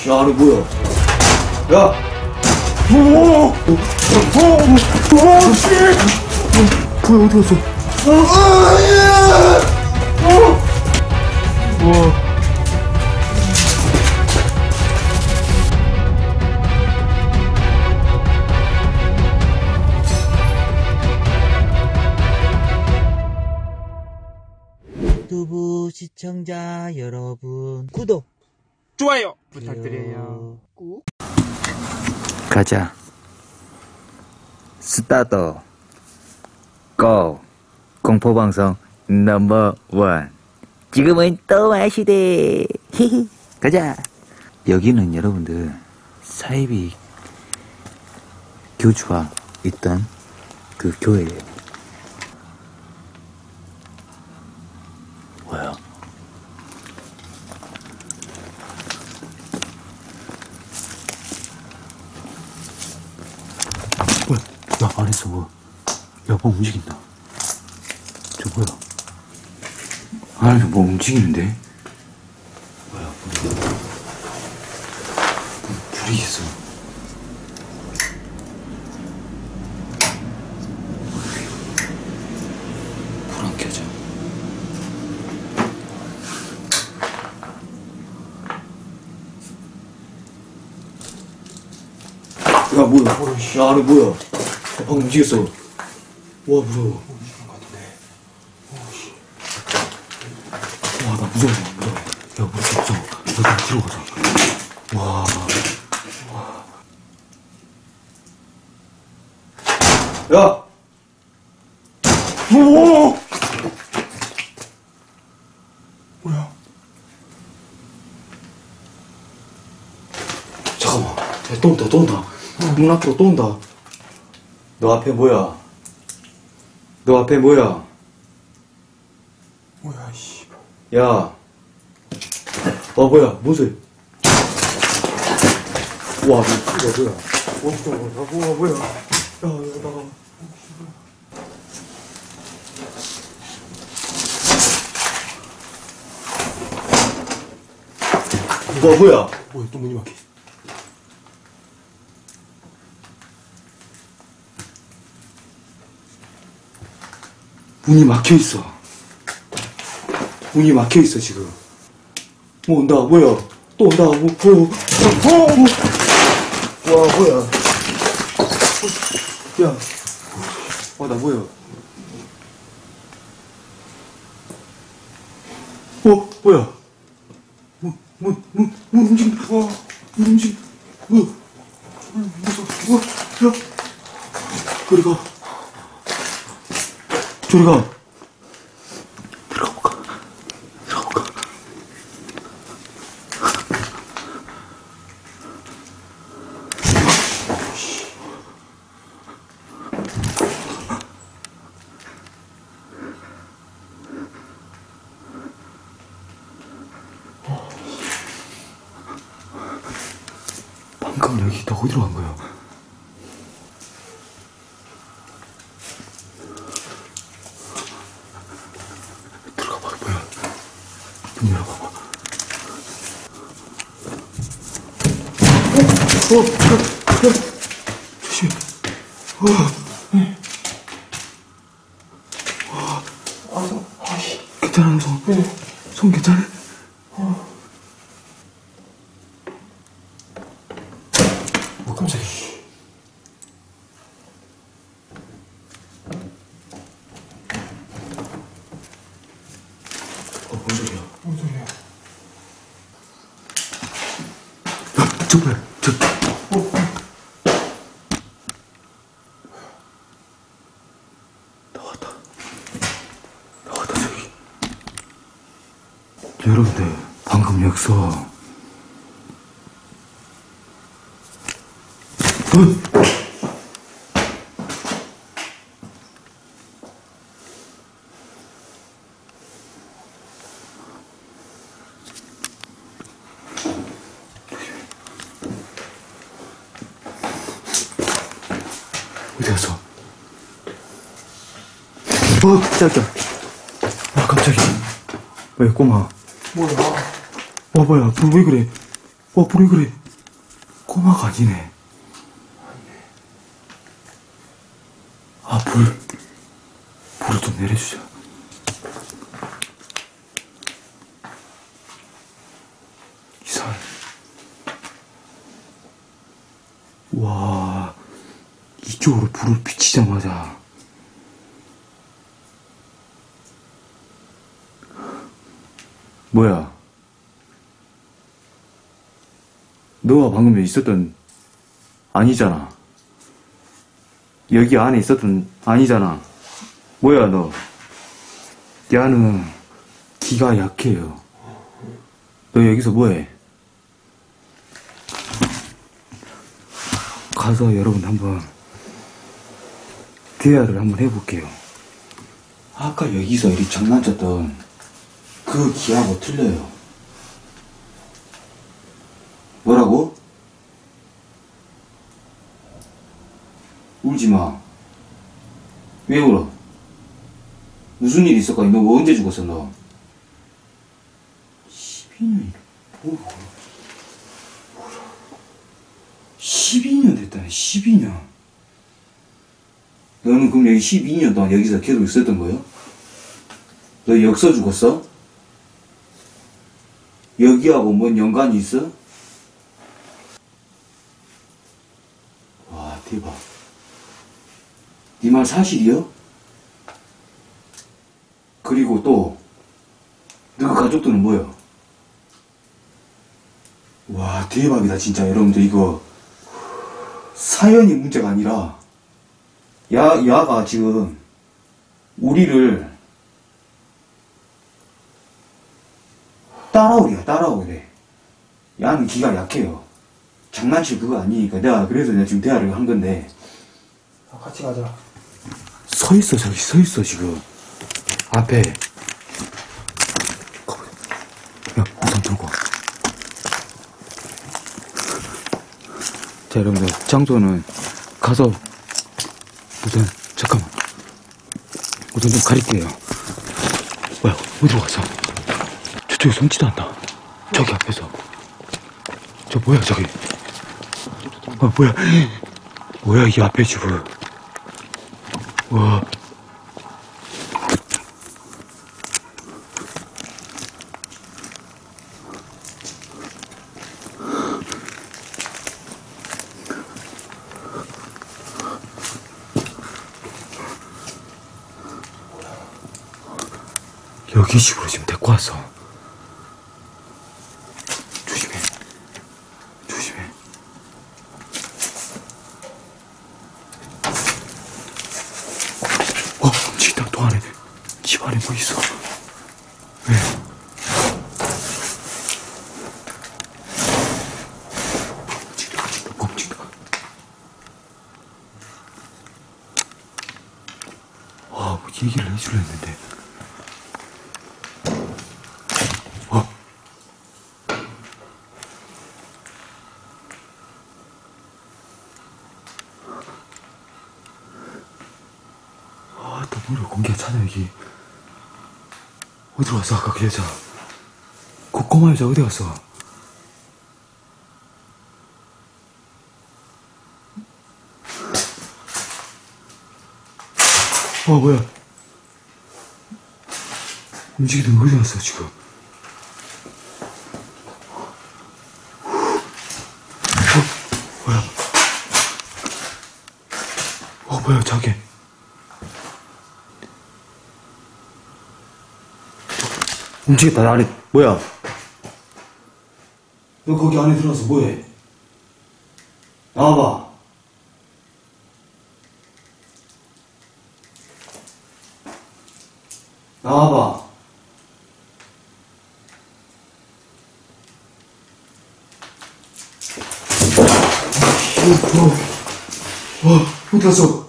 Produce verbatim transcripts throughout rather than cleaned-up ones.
야, 너 뭐야? 야! 오! 오! 오! 오! 씨! 뭐야, 어디 갔어? 아, 예! 어! 와. 유튜브 시청자 여러분, 구독, 좋아요 부탁드려요. 꾹. 가자. 스타트. 고. 공포방송 넘버 원. 지금은 또 마시대. 히히. 가자. 여기는 여러분들 사이비 교주가 있던 그 교회예요. 뭐야? 뭐야? 야, 안에서 뭐, 야, 뭐 움직인다. 저 뭐야? 안에서 뭐 움직이는데? 뭐야? 뭐야? 불이 있어. 불 안 켜져. 야, 뭐야? 야, 안에 뭐야? 방금 움직였어. 와, 무서워. 와, 나 무서워, 무서워. 야, 무서워, 무서워. 야, 나 들어가자. 와. 와. 야! 오! 뭐야? 잠깐만. 야, 또 온다, 또 온다. 문 앞으로 또 온다. 너 앞에 뭐야? 너 앞에 뭐야? 뭐야 씨. 야. 어, 뭐야? 뭔 소리? 와, 너 뭐야, 뭐야? 어, 진짜 뭐야? 와, 뭐야? 야, 야, 나가. 와, 뭐야? 뭐야 또 문이 막혀. 문이 막혀있어. 문이 막혀있어, 지금. 뭐 온다, 뭐야? 또 온다, 뭐, 뭐, 뭐, 뭐. 와, 뭐야? 야. 와, 나 뭐야? 어, 뭐야? 문, 문, 문, 문 움직인다. 와, 문 움직인다. 뭐야? 무서워. 와, 야. 저리 가. 저리 가. 들어가 볼까? 들어가 볼까? 방금 여기 너 어디로 간 거야? 문 열어봐봐. 어, 어, 야, 야, 조심해. 어, 와, 아, 성, 아씨, 괜찮아, 성. 네. 성 괜찮아? 어. 어, 깜짝이야. 어, 뭔 소리야? 뭔 소리야? 야, 저 뭐야? 저. 어. 나왔다. 나왔다, 저기. 여러분들, 방금 여기서. 어? 어디 갔어? 어, 깜짝이야. 아, 깜짝이야. 왜, 꼬마? 뭐야? 와, 뭐야, 너 왜 그래? 어, 불이 그래. 꼬마가 아니네. 아, 불. 불을 좀 내려주자. 이상해. 와, 이쪽으로 불을 비치자마자. 뭐야? 너가 방금 있었던, 아니잖아. 여기 안에 있었던, 아니잖아. 뭐야, 너? 야는 기가 약해요. 너 여기서 뭐해? 가서 여러분 한번 대화를 한번 해볼게요. 아까 여기서 이리 장난쳤던 그 기하고 틀려요. 뭐라고? 울지마. 왜 울어? 무슨 일 있었까? 너 언제 죽었어, 너? 십이 년이, 뭐, 뭐라. 십이 년 됐다네, 십이 년. 너는 그럼 여기 십이 년 동안 여기서 계속 있었던 거예요? 너 역서 죽었어? 여기하고 뭔 연관이 있어? 와, 대박. 네 말 사실이요? 그리고 또, 너그 가족들은 뭐야? 와, 대박이다, 진짜. 여러분들, 이거, 사연이 문제가 아니라, 야, 야가 지금, 우리를, 따라오기야, 따라오게. 야는 기가 약해요. 장난칠 그거 아니니까. 내가, 그래서 내가 지금 대화를 한 건데. 같이 가자. 서 있어, 저기 서 있어, 지금. 앞에. 야, 우산 들고 와. 자, 여러분들, 장소는 가서, 우선, 잠깐만. 우선 좀 가릴게요. 뭐야, 어디로 갔어? 저쪽에 손짓 한다. 저기 앞에서. 저 뭐야, 저기. 아, 뭐야. 뭐야, 이 앞에 집은. 와. 여기 집으로 지금 데리고 왔어. 조심해. 조심해. 어, 움직인다. 또 안에. 집 안에 뭐 있어. 왜? 움직인다, 움직인다, 움직인다. 와, 뭐 얘기를 해주려 했는데. 뭐야, 공기가 차냐, 여기. 어디로 갔어, 아까 그 여자? 그 꼬마 여자 어디 갔어? 어, 뭐야. 움직이던 거 어디 갔어, 지금? 어, 뭐야. 어, 뭐야, 저게. 움직였다, 안에. 뭐야? 너 거기 안에 들어가서 뭐해? 나와봐. 나와봐. 어, 어, 어, 어디 갔어?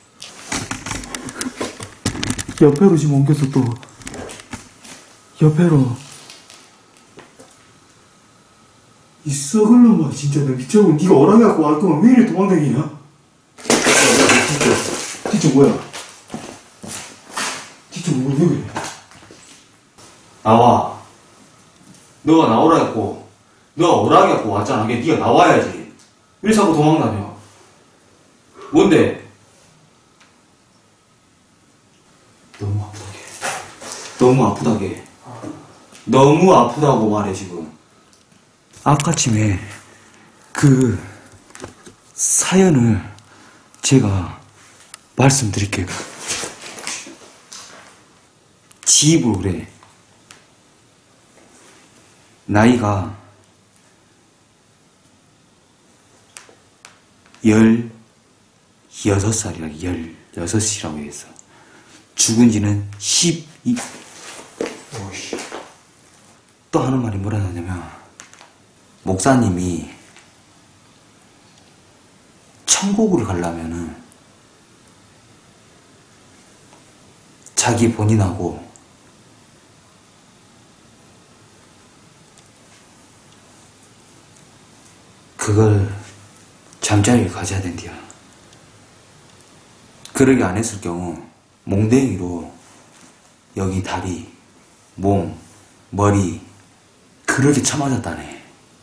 옆에로 지금 옮겼어, 또. 옆에로. 이 썩을 놈아, 진짜. 나 미쳐고. 니가 어랑해갖고 갈 거면 왜 이리 도망다니냐? 진짜. 진짜 뭐야? 진짜 뭐, 왜 그래? 나와. 너가 나오라 했고, 너가 오라게 갖고 왔잖아. 그게 네가 나와야지. 왜 자꾸 도망다녀? 뭔데? 너무 아프다게. 너무 아프다게. 너무 아프다고 말해 지금. 아까쯤에 그 사연을 제가 말씀드릴게요. 지입을 그래. 나이가 열여섯 살이라, 열여섯이라고 했어. 죽은 지는 십이, 또 하는 말이 뭐라 하냐면, 목사님이 천국을 가려면은 자기 본인하고 그걸 잠자리를 가져야 된대요. 그러게 안 했을 경우 몽댕이로 여기 다리, 몸, 머리 그렇게 쳐맞았다네.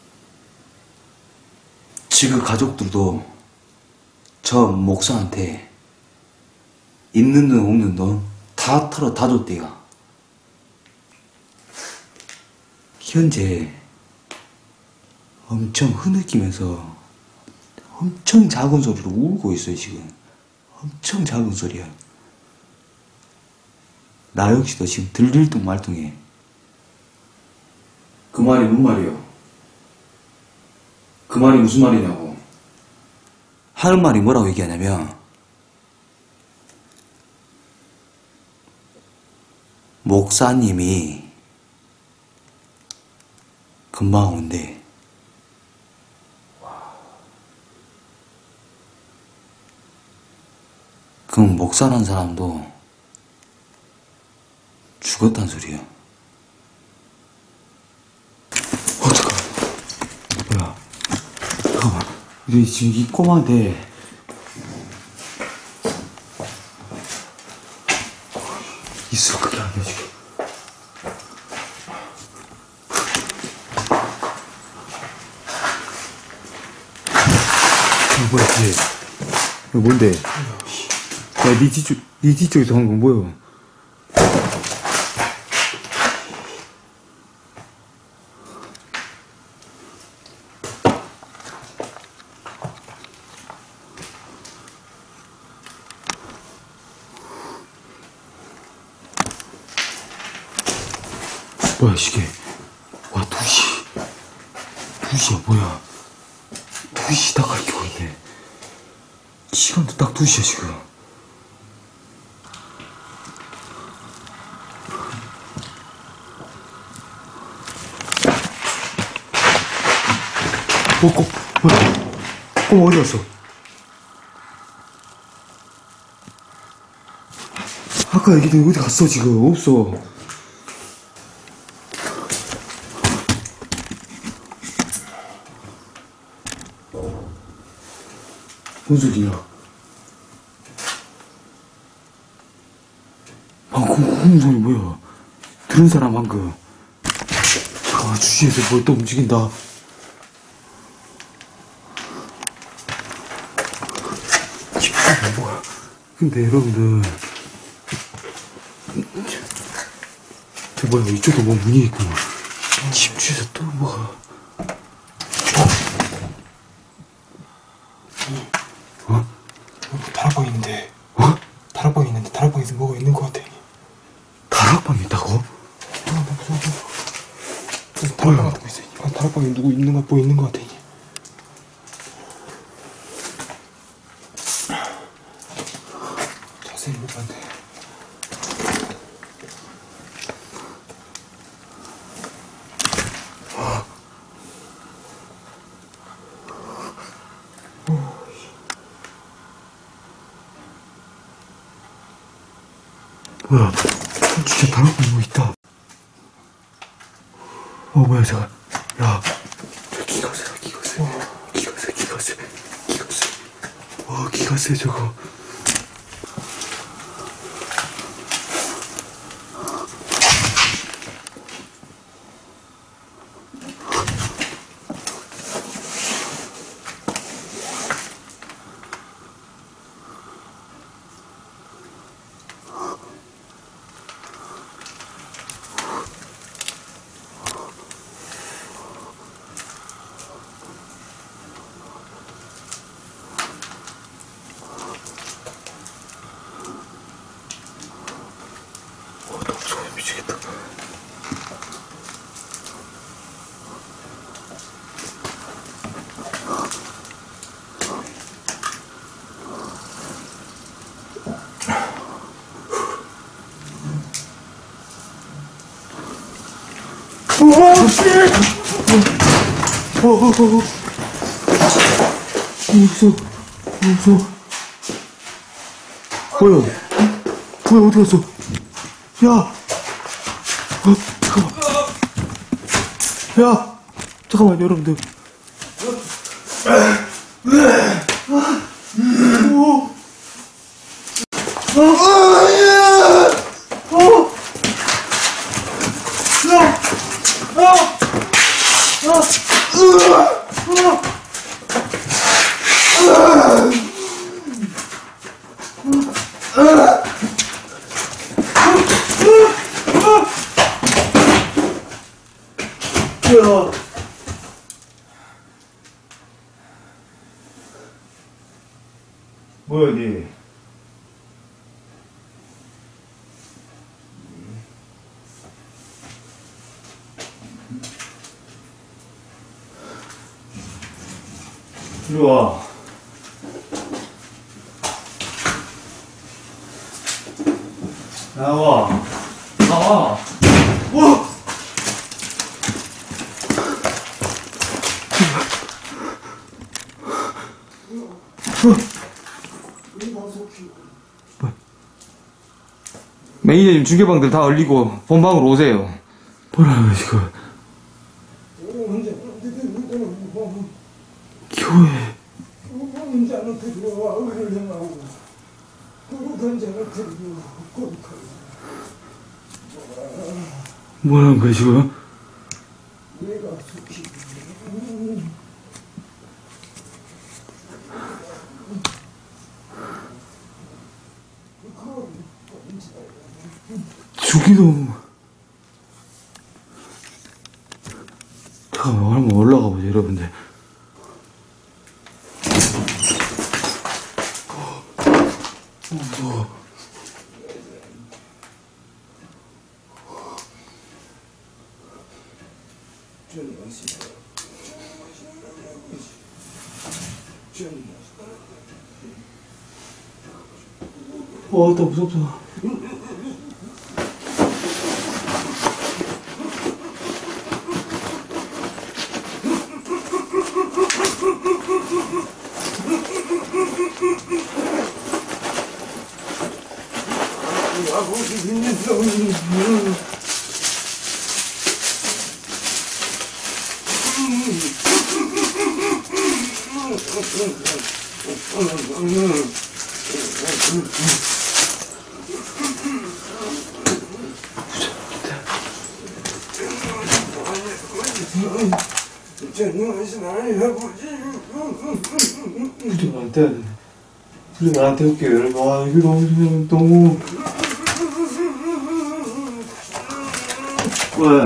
지금 가족들도 저 목사한테 있는 돈 없는 돈 다 털어 다 줬대요. 현재 엄청 흐느끼면서 엄청 작은 소리로 울고 있어요. 지금 엄청 작은 소리야. 나 역시도 지금 들릴둥 말둥해. 그 말이 뭔 말이요? 그 말이 무슨 말이냐고. 하는 말이 뭐라고 얘기하냐면, 목사님이 금방 온대. 그럼 목사란 사람도 죽었단 소리야. 어, 잠깐. 뭐야. 잠깐만. 우리 지금 이 꼬마한테 있어, 그게 아니야, 지금. 이거 뭐야, 뒤에. 이거 뭔데? 야, 니 뒤쪽, 니 뒤쪽에서 한 건 뭐야? 뭐야, 시계. 와, 두 시. 두 시야, 뭐야. 두 시 딱 가르치고 있네. 시간도 딱 두 시야, 지금. 어, 꼬, 뭐야. 꼬마 어디 갔어? 아까 얘기했더니 어디 갔어, 지금. 없어. 뭔 소리야? 방금 그 소리 뭐야? 들은 사람 방금. 잠깐만, 주위에서 뭘 또 움직인다. 이게 뭐야? 근데 여러분들, 저 뭐야? 이쪽도 뭐 문이 있구나. 집 주위에서 또 뭐가? 어? 다락방 있는데. 어? 다락방 있는데 다락방에서 뭐가 있는 것 같아. 다락방 있다고? 아, 나 무서워. 무슨 다락방 같은 거 있어. 아, 다락방에 누구 있는 거, 뭐 있는 것 같아. 자세히 못 봤네. 뭐야, 진짜 다락방에 뭐 있다. 어, 뭐야, 저거. 야, 저 기가 세, 기가 세. 기가 세, 기가 세. 기가 세. 와, 기가 세, 저거. 어, 어, 어. 무서워, 무서워. 뭐야? 뭐야, 어디 갔어? 야! 어, 잠깐만. 야! 잠깐만, 여러분들. 오! 어, 어, 야! 어! 야! 어! 어! 으아! 야! 뭐야, 니? 이리 와. 나와. 나와. 어! 매니저님 중계방들 다 얼리고 본방으로 오세요. 뭐라고, 지금. 교회. 뭐라는 거야, 지금? 죽이도. 잠깐만, 한번 올라가 보자, 여러분들. 어, 무서워. 와, 나 무섭다. 불이 나한테 불이 나한테 올게요, 여러분. 와, 이거 너무 너무 왜?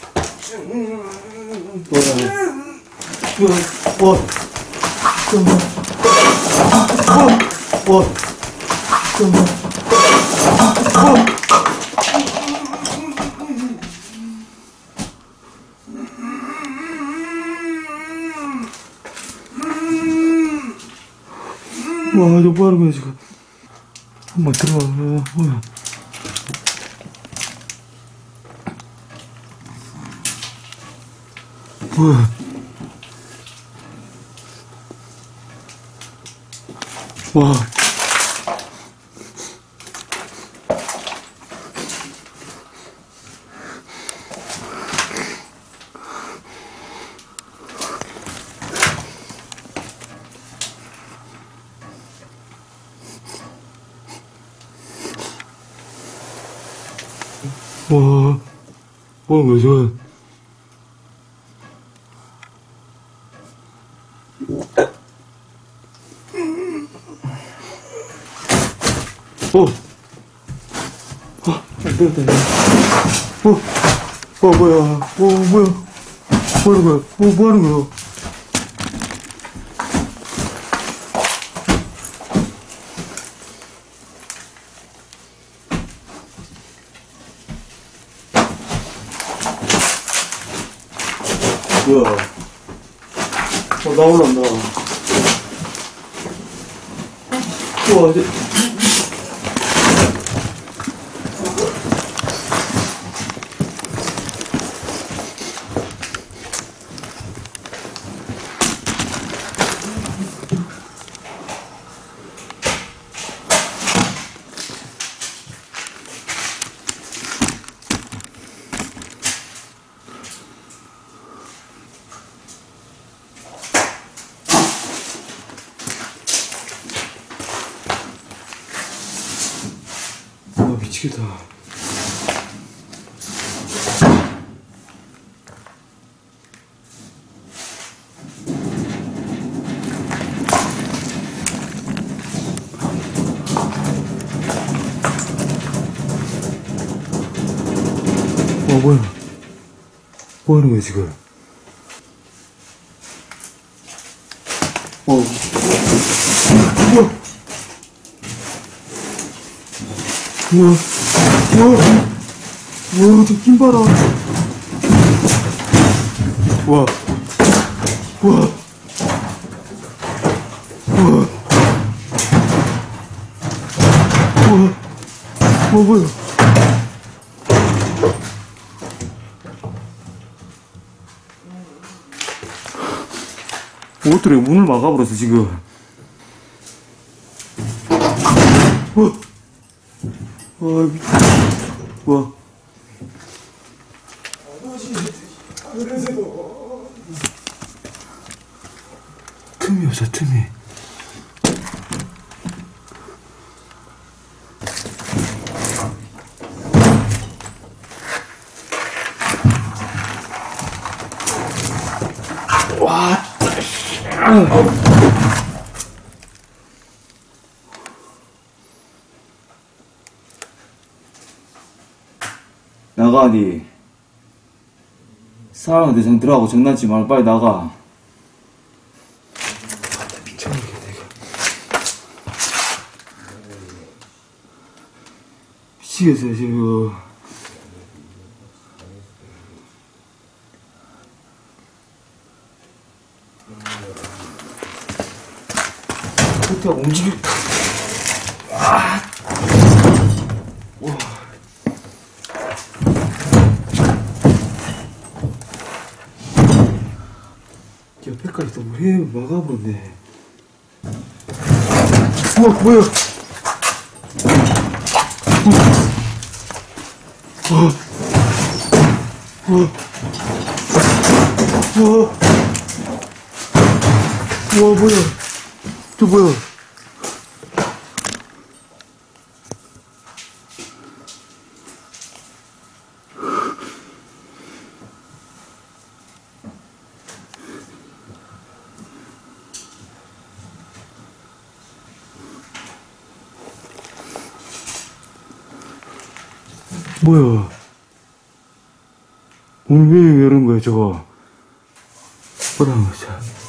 뭐야? 와, 와, 잠깐만. 와, 와, 잠깐만. 와. 와, 저 뭐 하는 거야, 지금. 한번 들어와, 뭐야. 뭐야. 와. 와, 뭐 하는 거야, 지금. 어, 아, 안 되겠다, 이거. 어, 어, 뭐야, 어, 뭐야, 뭐 하는 거야, 어, 뭐 하는 거야. 뭐야, 어, 나 올라온다. 우와, 이제. 미치겠다. 어, 뭐야. 뭐 하는 거야, 지금? 어, 우와. 우와, 우와, 우와, 저김 봐라. 우와, 우와, 우와, 우와, 어, 뭐야. 옷들이 문을 막아버렸어, 지금. 우와. 와, 미... 와. 틈이었어, 틈이. 와. 나가, 니. 사람한테 정 들어가고 장난치 말고 빨리 나가. 미쳐버리겠네, 이거. 미치겠어, 지금. 그때 움직여. 아. 와. 옆에까지 너무 해 막아버렸네. 우와, 뭐야? 우와, 우와, 우와, 우와, 뭐야? 저 뭐야? 뭐야? 오늘 왜 이런 거야, 저거? 뭐라는 거지?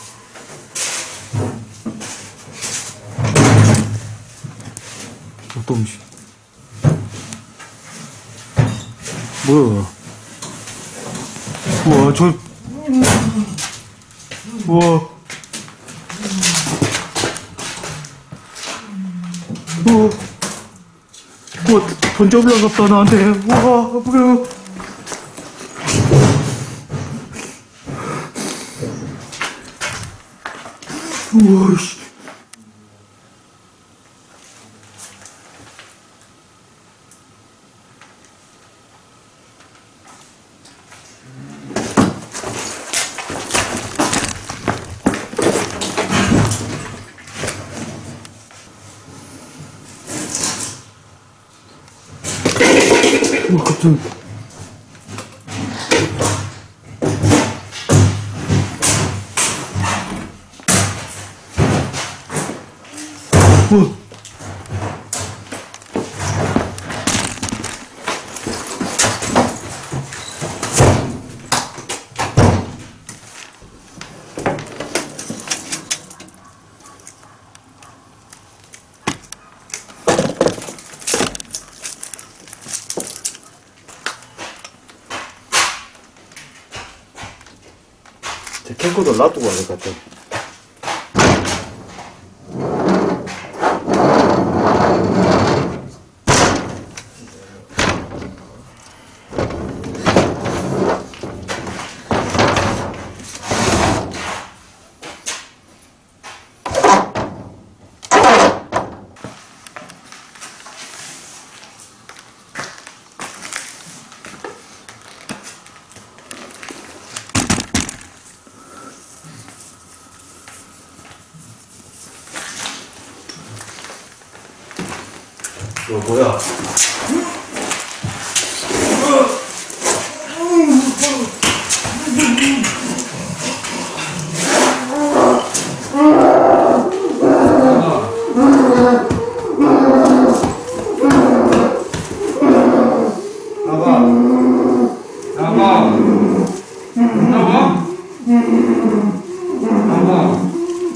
어떤 음식? 뭐야? 우와, 저, 우와. 우와. 우와, 던져 올라갔다, 나한테. 우와, 뭐야. 우와, 씨. 우와, 갑자기. 우와. 제 캠코더 놔두고 와야 될 것 같아. 너 뭐야?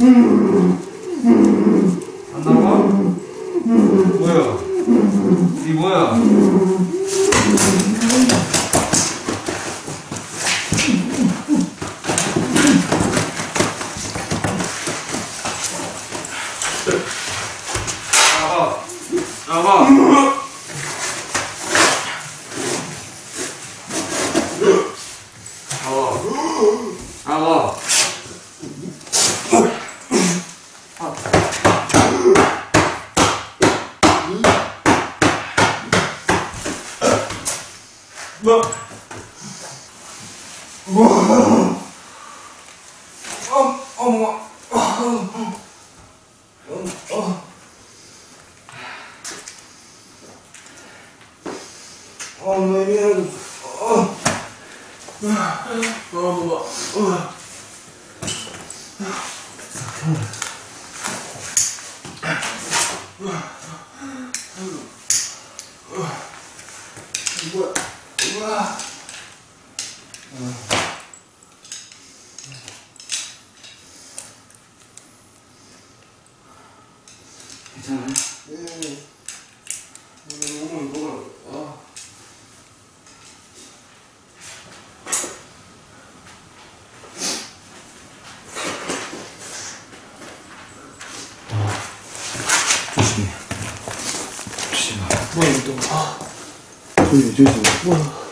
안 나와? 뭐야? 이 뭐야? 나가. 나가. 나가. 나가. 뭐? 뭐? 어, 어머, 어, 어, 어, 어, 왜 어, 어, 어, 어. 뭐야? 우와. 괜찮아요? 네. 오늘 먹으라고. 아. 조심해. 조심해. 뭐 이거 또 아. 조심해, 조심해. 뭐.